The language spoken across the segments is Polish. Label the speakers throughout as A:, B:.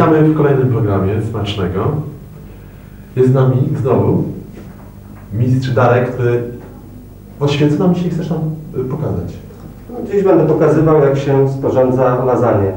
A: Witamy w kolejnym programie Smacznego. Jest z nami znowu mistrz Darek, który właściwie co nam dzisiaj chcesz nam pokazać?
B: Dziś będę pokazywał, jak się sporządza lasagne.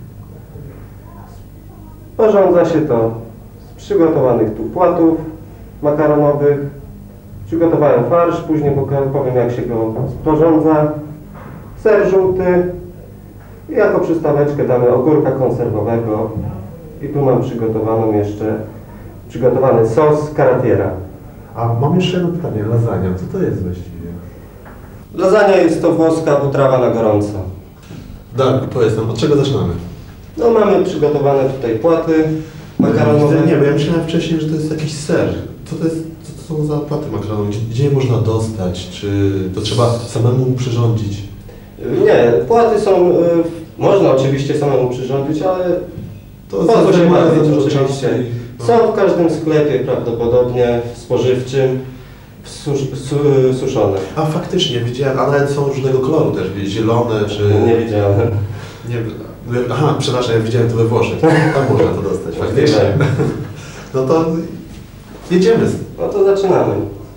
B: Sporządza się to z przygotowanych tu płatów makaronowych. Przygotowałem farsz, później powiem, jak się go sporządza. Ser żółty i jako przystaweczkę damy ogórka konserwowego. I tu mam przygotowany sos caratiera.
A: A mam jeszcze jedno pytanie, lasagna, co to jest właściwie?
B: Lasagna jest to włoska potrawa na gorąco.
A: Darku, powiedz nam, od czego zaczynamy?
B: No mamy przygotowane tutaj płaty makaronowe.
A: Nie, bo ja myślałem wcześniej, że to jest jakiś ser. Co to są za płaty makaronowe? Gdzie je można dostać? Czy to trzeba samemu przyrządzić?
B: Nie, płaty są, można oczywiście samemu przyrządzić, ale
A: To
B: po co się bawić
A: dużo
B: oczywiście.
A: czasu i-
B: Są w każdym sklepie prawdopodobnie spożywczym suszone.
A: A faktycznie, widziałem, a nawet są różnego koloru też, zielone czy...
B: Nie widziałem.
A: Nie, aha, przepraszam, ja widziałem to we Włoszech, tam można to dostać, faktycznie. No to jedziemy.
B: No to zaczynamy.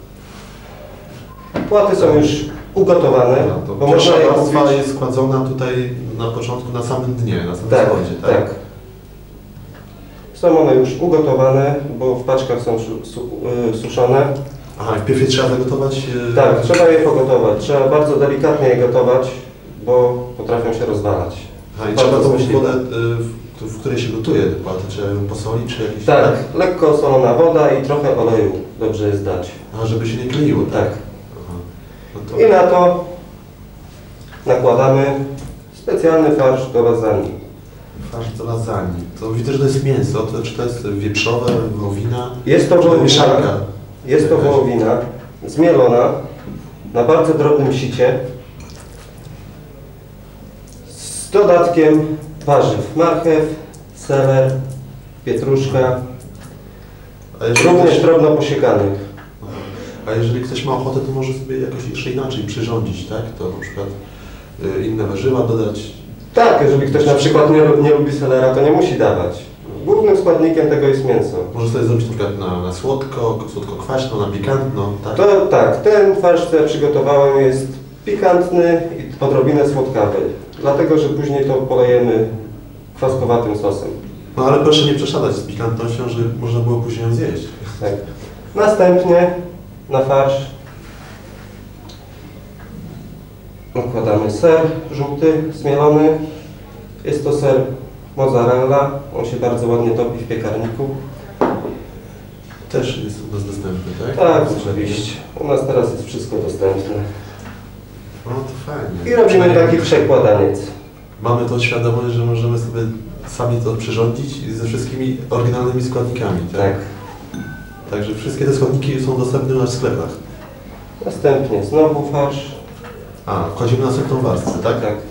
B: Płaty są już ugotowane,
A: To
B: bo
A: pierwsza
B: można je
A: warstwa
B: kupić.
A: jest składzona tutaj na początku, na samym dnie, na samym
B: Tak,
A: spodzie, tak?
B: tak. Są one już ugotowane, bo w paczkach są suszone.
A: Aha, i wpierw je trzeba zagotować?
B: Tak, trzeba je pogotować. Trzeba bardzo delikatnie je gotować, bo potrafią się rozwalać.
A: Aha, i
B: Bardzo
A: trzeba tą
B: złośliwe.
A: wodę, w której się gotuje te płaty, trzeba ją posolić, czy jakieś...
B: Tak, lekko solona woda i trochę oleju dobrze jest dać.
A: A, żeby się nie kleiło, tak?
B: Tak.
A: Aha. No to...
B: I na to nakładamy specjalny farsz do lasagne.
A: Farsz do lasagne. To widzę, że to jest mięso, czy to jest wieprzowe, wołowina?
B: Jest to
A: Czy
B: wołowina.
A: mieszanka?
B: Jest to wołowina zmielona na bardzo drobnym sicie z dodatkiem warzyw. Marchew, seler, pietruszka,
A: A jeżeli
B: również
A: ktoś...
B: drobno posiekanych.
A: A jeżeli ktoś ma ochotę, to może sobie jakoś jeszcze inaczej przyrządzić, tak? To na przykład inne warzywa dodać.
B: Tak, jeżeli ktoś na przykład nie lubi selera, to nie musi dawać. Głównym składnikiem tego jest mięso.
A: Może sobie zrobić na przykład na słodko-kwaśno, na pikantno, tak?
B: To tak, ten farsz, który przygotowałem, jest pikantny i odrobinę słodkawy. Dlatego, że później to polejemy kwaskowatym sosem.
A: No ale proszę nie przeszadzać z pikantnością, żeby można było później ją zjeść.
B: Tak. Następnie na farsz nakładamy ser żółty, zmielony. Jest to ser mozzarella. On się bardzo ładnie topi w piekarniku.
A: Też jest u nas dostępny, tak?
B: Tak, oczywiście. U nas teraz jest wszystko dostępne.
A: No to fajnie.
B: I robimy taki przekładaniec.
A: Mamy to świadomość, że możemy sobie sami to przyrządzić ze wszystkimi oryginalnymi składnikami, tak?
B: Tak.
A: Także wszystkie te składniki są dostępne u nas w sklepach.
B: Następnie znowu farsz.
A: A, wchodzimy na następną warstwę, tak?
B: Tak.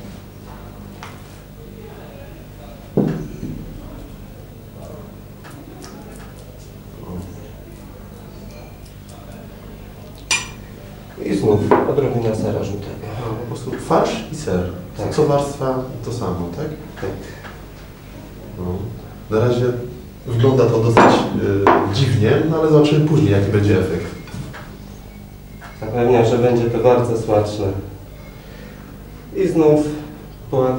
B: I znów odrobina sera żółtego.
A: A, po prostu farsz i ser.
B: Tak.
A: Co warstwa to samo, tak?
B: Tak.
A: No. Na razie wygląda to dosyć dziwnie, no ale zobaczymy później, jaki będzie efekt.
B: Zapewniam, że będzie to bardzo smaczne. I znów płat.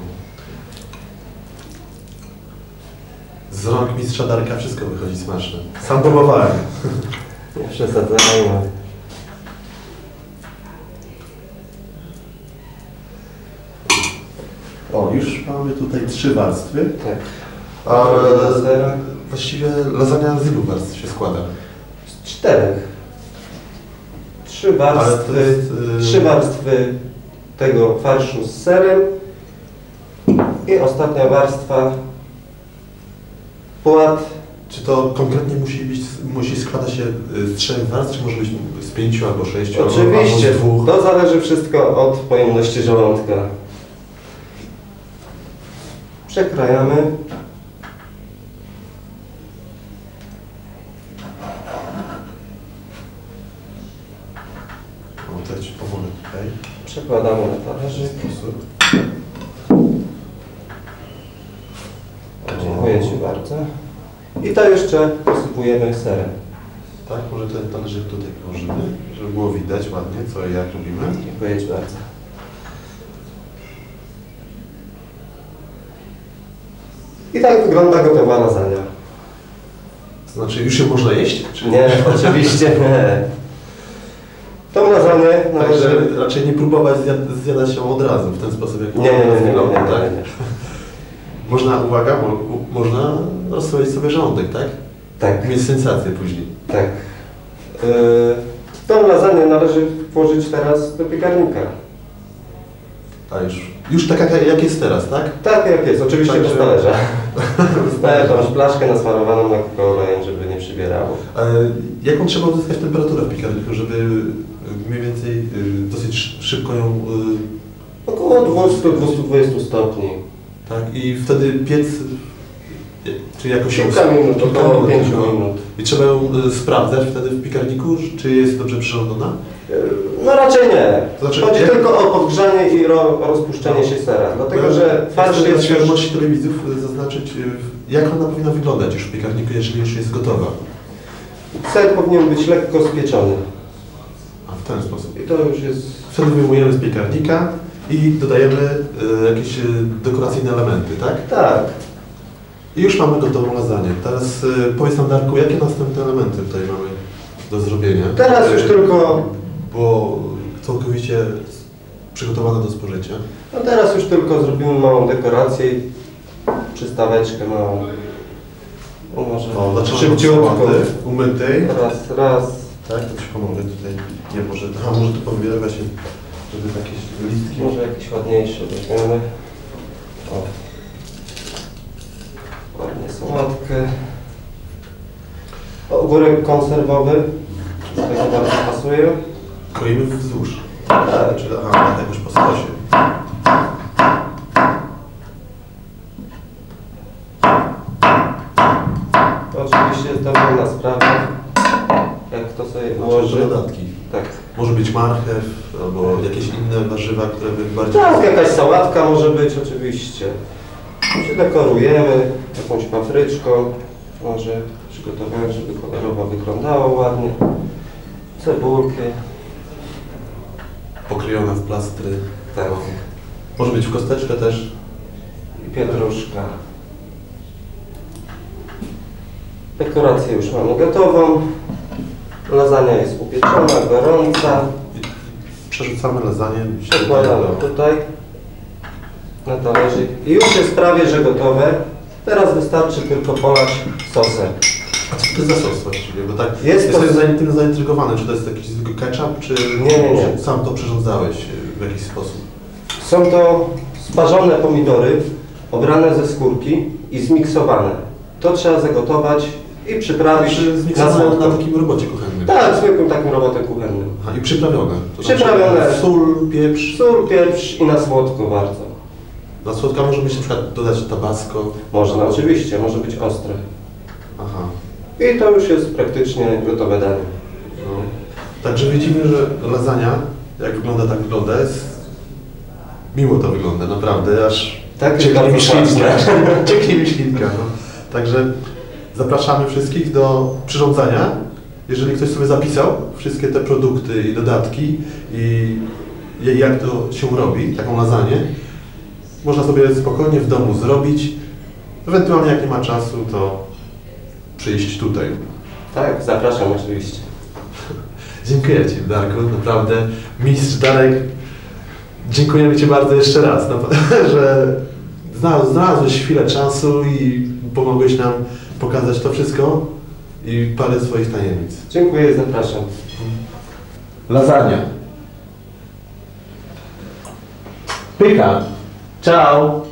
A: Z rąk mistrza Darka wszystko wychodzi smaczne. Sam próbowałem.
B: Nie przesadzajmy.
A: O, już mamy tutaj 3 warstwy.
B: Tak.
A: A
B: Odrobina sera.
A: właściwie lasagna z ilu warstw się składa?
B: Z 4. 3
A: Ale to
B: warstwy,
A: jest,
B: 3 warstwy tego farszu z serem i ostatnia warstwa płat.
A: Czy to konkretnie musi składać się z 3 warstw, czy może być z 5 albo 6?
B: Oczywiście,
A: albo z 2?
B: to zależy wszystko od pojemności żołądka. Przekrajamy.
A: O, to Ci pomogę tutaj.
B: Przekładamy na talerzyk.
A: Sposób.
B: Dziękuję bardzo. I to jeszcze posypujemy serem.
A: Tak, może ten talerzyk tutaj położymy, żeby było widać ładnie, co i jak robimy.
B: Dziękuję Ci bardzo. I tak wygląda gotowa lasagna.
A: Znaczy, już ją można jeść? Czy...
B: Nie, oczywiście nie. Tą lasagne należy...
A: Także raczej nie próbować zjadać ją od razu, w ten sposób, jak
B: Nie.
A: Można, uwaga, można rozstroić sobie żołądek, tak?
B: Tak.
A: Mieć sensację później.
B: Tak. Tą lasagne należy włożyć teraz do piekarnika.
A: A już taka jak jest teraz, tak?
B: Tak jak jest, oczywiście
A: Także...
B: bez talerza. Daję tą szplaszkę nasmarowaną lekko olejem, żeby nie przybierało.
A: Jaką trzeba uzyskać temperaturę w piekarniku, żeby mniej więcej dosyć szybko ją...
B: Około 200-220 stopni.
A: Tak? I wtedy piec... Czy jakoś
B: Kilka minut, około 5 minut.
A: I trzeba ją sprawdzać wtedy w piekarniku, czy jest dobrze przyrządzona?
B: No raczej nie.
A: Znaczy,
B: chodzi tylko o podgrzanie i rozpuszczenie się sera. Dlatego, że farsz jest...
A: Dla świadomości telewidzów zaznaczyć, jak ona powinna wyglądać już w piekarniku, jeżeli już jest gotowa.
B: Ser powinien być lekko spieczony.
A: A w ten sposób.
B: I to już jest...
A: Wtedy wyjmujemy z piekarnika i dodajemy jakieś dekoracyjne elementy, tak?
B: Tak.
A: I już mamy gotową lasagne. Teraz powiedz nam, Darku, jakie następne elementy tutaj mamy do zrobienia?
B: Teraz już tylko...
A: Było całkowicie przygotowane do spożycia.
B: No teraz już tylko zrobimy małą dekorację i przystaweczkę małą. No może
A: szybciutko. Umytej.
B: Raz.
A: Tak, to Ci pomogę tutaj. Nie, może tu powielę się, żeby jakieś listki.
B: Może jakieś ładniejsze weźmiemy. O. Ładnie sałatkę. Ogórek konserwowy. Do tego bardzo pasuje.
A: Kroimy wzdłuż.
B: Tak.
A: Czyli jakoś po skosie.
B: To oczywiście jest dowolna sprawa. Jak to sobie ułoży.
A: Dodatki.
B: Tak.
A: Może być marchew, albo jakieś inne warzywa, które by bardziej...
B: Tak, jakaś sałatka może być oczywiście. Się dekorujemy jakąś papryczką. Może przygotowałem, żeby kolorowo wyglądało ładnie. Cebulki.
A: Pokrojone w plastry.
B: Tak.
A: Może być w kosteczkę też.
B: I pietruszka. Dekorację już mamy gotową. Lasagna jest upieczona, gorąca.
A: Przerzucamy lasagne.
B: Przekładamy tutaj na talerzyk. I już jest prawie, że gotowe. Teraz wystarczy tylko polać sosem.
A: A co to jest za sos właściwie? Bo tak,
B: Jest to...
A: jestem tym zaintrygowany, czy to jest jakiś zwykły ketchup, czy
B: Nie.
A: sam to przyrządzałeś w jakiś sposób?
B: Są to sparzone pomidory, obrane ze skórki i zmiksowane. To trzeba zagotować i przyprawić
A: Zmiksowane na takim robocie kuchennym.
B: Tak, zwykłym takim robotem kuchennym.
A: Aha, i przyprawione. To
B: Przyprawione.
A: Znaczy sól, pieprz.
B: Sól, pieprz i na słodko bardzo.
A: Na słodka może być na przykład dodać tabasco.
B: Można, oczywiście, może być ostre.
A: Aha.
B: I to już jest praktycznie gotowe danie.
A: No. Także widzimy, że lasagna, jak wygląda, tak wygląda. Miło to wygląda, naprawdę, aż
B: Tak,
A: cieknie mi ślinka. Cieknie mi ślinka. No. Także zapraszamy wszystkich do przyrządzania. Jeżeli ktoś sobie zapisał wszystkie te produkty i dodatki i jak to się robi, taką lasagne, można sobie spokojnie w domu zrobić. Ewentualnie jak nie ma czasu, to przyjść tutaj.
B: Tak, zapraszam oczywiście.
A: Dziękuję Ci, Darku, naprawdę. Mistrz Darek, dziękujemy Ci bardzo jeszcze raz, że znalazłeś chwilę czasu i pomogłeś nam pokazać to wszystko i parę swoich tajemnic.
B: Dziękuję i zapraszam.
A: Lasagna. Pycha. Ciao.